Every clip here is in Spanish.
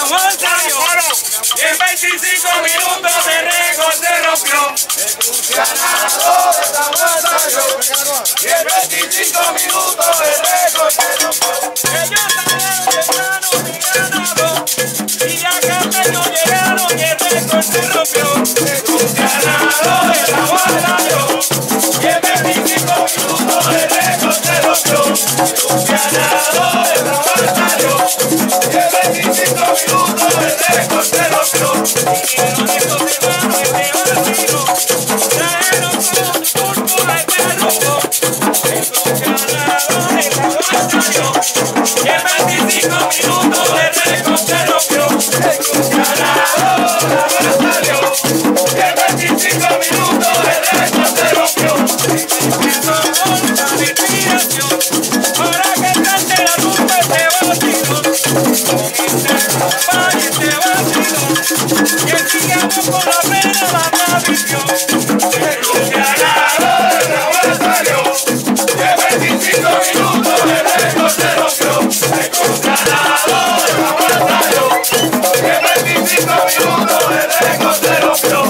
avanzario. Y en 25 minutos de récord se rompió. Ganador de avanzario. Y en 25 minutos de récord se rompió. Ellos salieron temprano y ganaron. Y ya Castaño llegaron y el récord se rompió. Ganador de avanzario. Y en 25 minutos de récord se rompió. Ganador de avanzario. Y en 25 minutos de récord se rompió. Vinieron estos hermanos y se vaciló. Trajeron con su púrpura el perro. El ganador del avanzario. Y en 25 minutos de récord se rompió. Ganador de avanzario. Y en 25 minutos de récord se rompió. Ahora que cante la rumba este vacilón, con este rumba y este vacilón, que sigamos con la pena la tradición. Ganador de avanzario. Y en 25 minutos de récord se rompió. Ganador de avanzario. Y en 25 minutos de récord se rompió.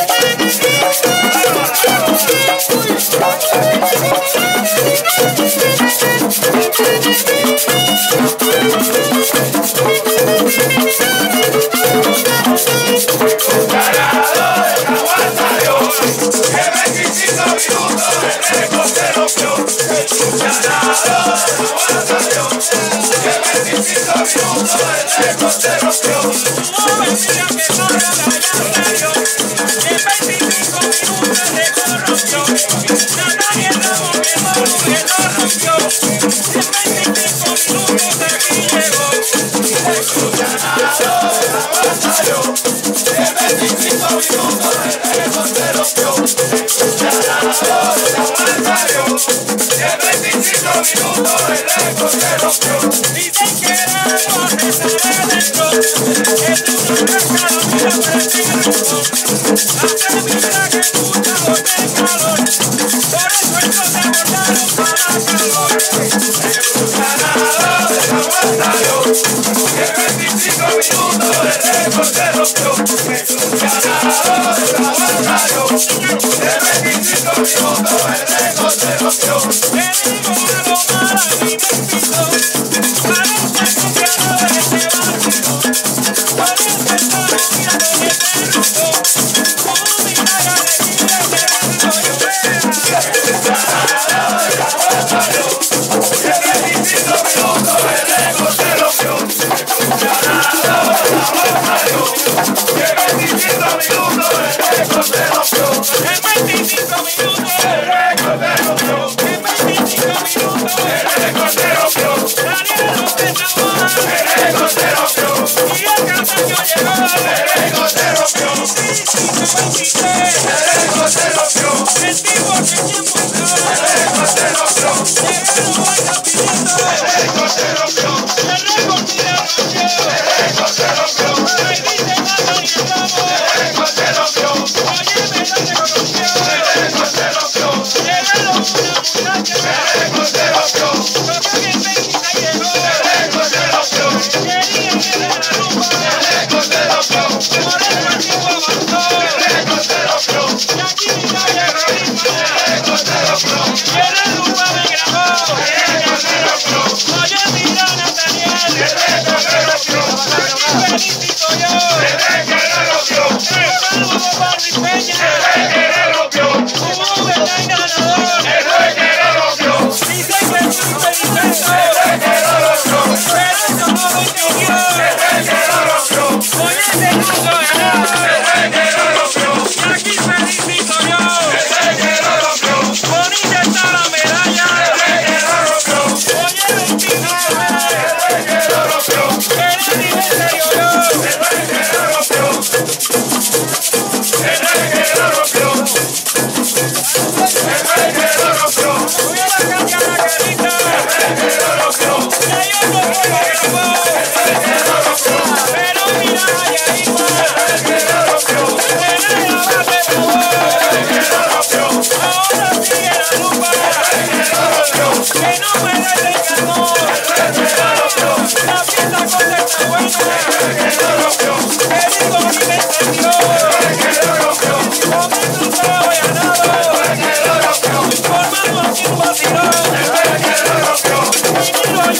Dicen que el agua se sale adentro, es una cascada mira por el tiempo. Hace mira que escucha voz de calor, por eso estos se abordaron para calor. Ganador de avanzario. Y en 25 minutos de récord se rompió. Ganador de avanzario. Y en 25 minutos de récord se rompió. Le digo a lo malo y me pido, para estar confiado de este vacío. Por eso estaba mirando y este rumbo, como mira la alegría que cuando yo vea. Ganador de avanzario. Y en 25 minutos de récord se rompió. Ganador de avanzario. Y en 25 minutos de récord se rompió. En 25 minutos, El récord se rompió. en 25 minutos, El récord se rompió. salieron de Zamora El récord se rompió. y el Castaño llegó. El récord se rompió. 25-23, El récord se rompió. sentimos que tiempo entró. El récord se rompió. Llegaron vaya pidiendo, El récord se rompió. el récord tira rompió. El récord se rompió. Ahí dice nada y estamos, El récord se rompió. oye, me no se conoció. El récord se rompió. Llegaron una muchacha, El récord se rompió. tocó bien 26 llegó. El récord se rompió. Querían que de la rumba, El récord se rompió. por eso el tiempo avanzó. El récord se rompió. Y aquí mira llegó ritmo, El récord se rompió. y el rumba me grabó. El récord se rompió.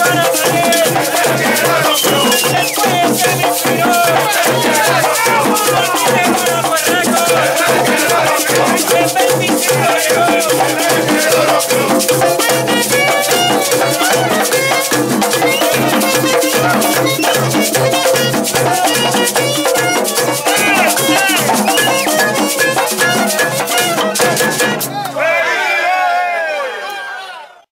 para salir.